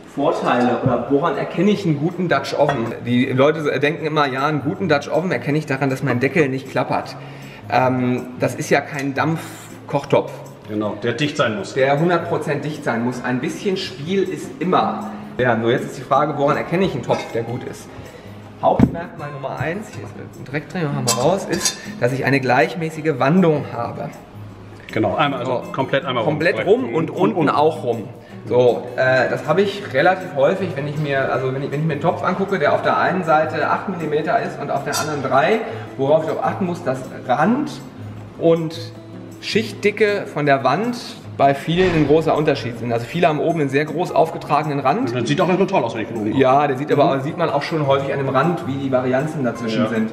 Vorteile oder woran erkenne ich einen guten Dutch Oven? Die Leute denken immer, ja, einen guten Dutch Oven erkenne ich daran, dass mein Deckel nicht klappert. Das ist ja kein Dampfkochtopf. Genau, der dicht sein muss. Der 100% dicht sein muss. Ein bisschen Spiel ist immer. Ja, nur jetzt ist die Frage, woran erkenne ich einen Topf, der gut ist? Hauptmerkmal Nummer 1, hier ist ein Direktdrehung, haben wir raus, ist, dass ich eine gleichmäßige Wandung habe. Genau, einmal, also komplett einmal rum. Komplett rum und unten auch rum. So, das habe ich relativ häufig, wenn ich mir einen Topf angucke, der auf der einen Seite 8 mm ist und auf der anderen 3, worauf ich auch achten muss, dass Rand und Schichtdicke von der Wand bei vielen ein großer Unterschied sind. Also viele haben oben einen sehr groß aufgetragenen Rand. Das sieht auch erstmal toll aus, wenn ich von oben mache. Ja, der sieht man auch schon häufig an dem Rand, wie die Varianzen dazwischen sind.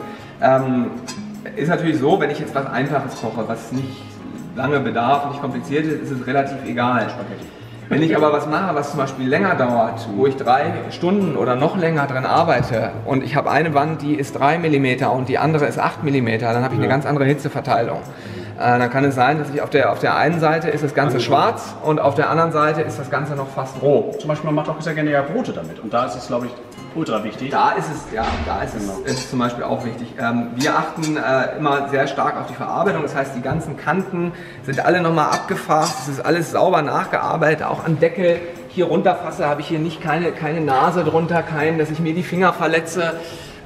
Ist natürlich so, wenn ich jetzt was Einfaches koche, was nicht lange bedarf, nicht kompliziert ist, ist es relativ egal. Wenn ich aber was mache, was zum Beispiel länger dauert, wo ich 3 Stunden oder noch länger dran arbeite und ich habe eine Wand, die ist 3 mm und die andere ist 8 mm, dann habe ich eine ganz andere Hitzeverteilung. Dann kann es sein, dass ich auf der einen Seite ist das Ganze schwarz und auf der anderen Seite ist das Ganze noch fast roh. Zum Beispiel, man macht auch sehr gerne ja Brote damit und da ist es, glaube ich, ultra wichtig. Da ist es zum Beispiel auch wichtig. Wir achten immer sehr stark auf die Verarbeitung, das heißt, die ganzen Kanten sind alle nochmal abgefasst, es ist alles sauber nachgearbeitet, auch am Deckel. Hier runterfasse, habe ich hier nicht keine Nase drunter, dass ich mir die Finger verletze.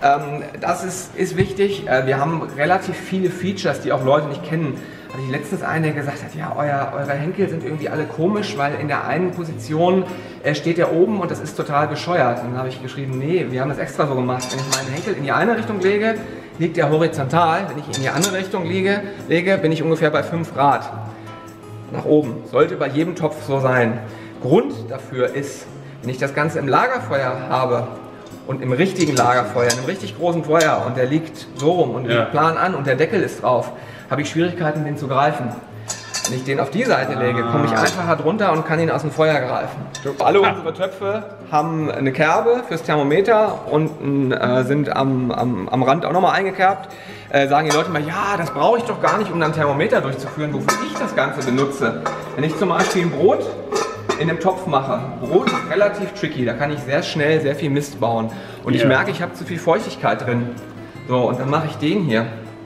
Das ist wichtig. Wir haben relativ viele Features, die auch Leute nicht kennen. Hatte ich letztens einen, der gesagt hat, ja, eure Henkel sind irgendwie alle komisch, weil in der einen Position steht der oben und das ist total bescheuert. Dann habe ich geschrieben, nee, wir haben das extra so gemacht. Wenn ich meinen Henkel in die eine Richtung lege, liegt der horizontal. Wenn ich ihn in die andere Richtung lege, bin ich ungefähr bei 5 Grad nach oben. Sollte bei jedem Topf so sein. Grund dafür ist, wenn ich das Ganze im Lagerfeuer habe, und im richtigen Lagerfeuer, in einem richtig großen Feuer und der liegt so rum und liegt plan an und der Deckel ist drauf, habe ich Schwierigkeiten, den zu greifen. Wenn ich den auf die Seite lege, komme ich einfacher drunter und kann ihn aus dem Feuer greifen. Alle unsere Töpfe haben eine Kerbe fürs Thermometer und sind am Rand auch nochmal eingekerbt. Sagen die Leute mal, ja, das brauche ich doch gar nicht, um dann Thermometer durchzuführen, wofür ich das Ganze benutze. Wenn ich zum Beispiel ein Brot in einem Topf mache. Brot ist relativ tricky, da kann ich sehr schnell sehr viel Mist bauen. Und ich merke, ich habe zu viel Feuchtigkeit drin. So, und dann mache ich den hier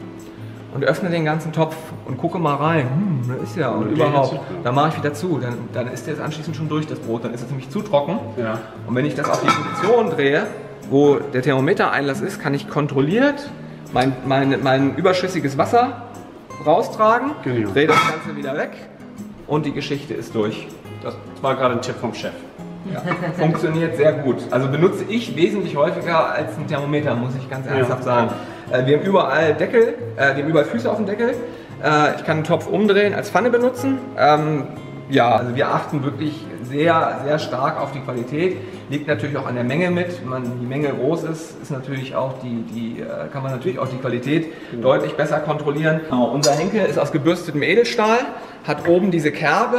und öffne den ganzen Topf und gucke mal rein. Da ist ja und überhaupt. Dann mache ich wieder zu. Dann ist der anschließend schon durch, das Brot. Dann ist es nämlich zu trocken. Ja. Und wenn ich das auf die Position drehe, wo der Thermometereinlass ist, kann ich kontrolliert mein überschüssiges Wasser raustragen, drehe das Ganze wieder weg und die Geschichte ist durch. Das war gerade ein Tipp vom Chef. Ja, funktioniert sehr gut. Also benutze ich wesentlich häufiger als ein Thermometer, muss ich ganz ernsthaft sagen. Wir haben überall Deckel, wir haben überall Füße auf dem Deckel. Ich kann den Topf umdrehen, als Pfanne benutzen. Ja, also wir achten wirklich sehr, sehr stark auf die Qualität. Liegt natürlich auch an der Menge mit. Wenn die Menge groß ist natürlich auch kann man natürlich auch die Qualität deutlich besser kontrollieren. Unser Henkel ist aus gebürstetem Edelstahl, hat oben diese Kerbe.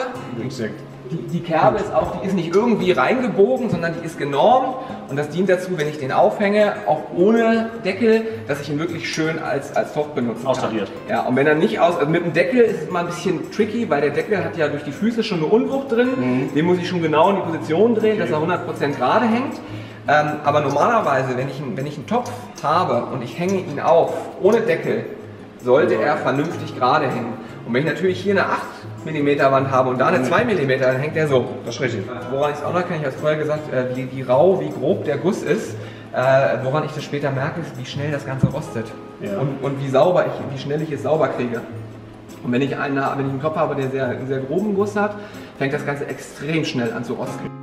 Die Kerbe die ist nicht irgendwie reingebogen, sondern die ist genormt und das dient dazu, wenn ich den aufhänge, auch ohne Deckel, dass ich ihn wirklich schön als Topf benutzen kann. Austariert. Ja, und wenn er nicht mit dem Deckel ist es immer ein bisschen tricky, weil der Deckel hat ja durch die Füße schon eine Unwucht drin. Den muss ich schon genau in die Position drehen, dass er 100% gerade hängt. Aber normalerweise, wenn ich einen Topf habe und ich hänge ihn auf ohne Deckel, sollte er vernünftig gerade hängen. Und wenn ich natürlich hier eine 8 mm Wand habe und da eine 2 mm, dann hängt der so. Das ist richtig. Woran ich es auch noch kenne, ich habe es vorher gesagt, wie rau, wie grob der Guss ist. Woran ich das später merke, ist, wie schnell das Ganze rostet. Ja. Und wie schnell ich es sauber kriege. Und wenn ich einen Topf habe, der einen sehr groben Guss hat, fängt das Ganze extrem schnell an zu rosten.